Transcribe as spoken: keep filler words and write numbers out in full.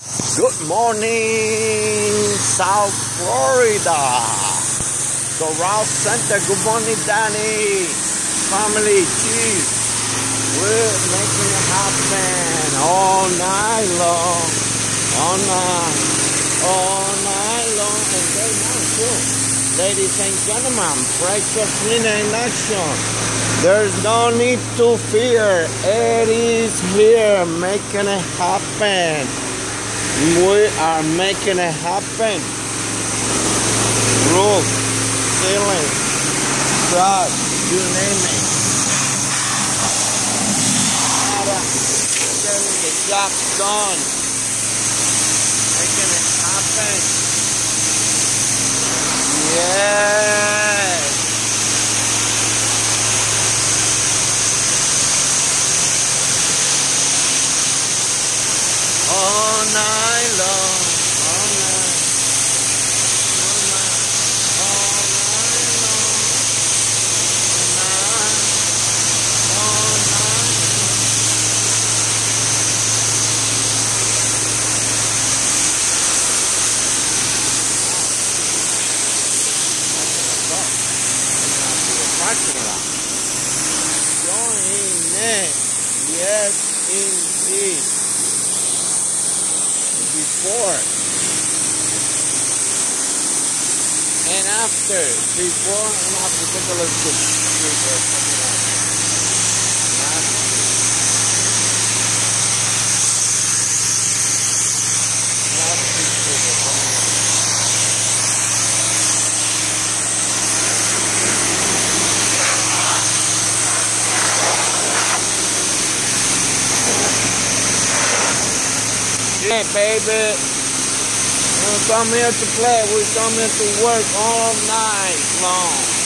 Good morning, South Florida. Doral Center. Good morning, Danny. Family, cheese. We're making it happen all night long. All night. All night long. And very nice, too. Ladies and gentlemen, precious winner in action. There's no need to fear. Eddy's here making it happen. We are making it happen. Roof, ceiling, truck, you name it. Getting the job done. Making it happen. Yes. All night long, all night, all night, all night long, all night, all night. Parking lot. Join it. Yes, indeed. Before and after, before and after, take a look at yeah, baby. We don't come here to play, we come here to work all night long.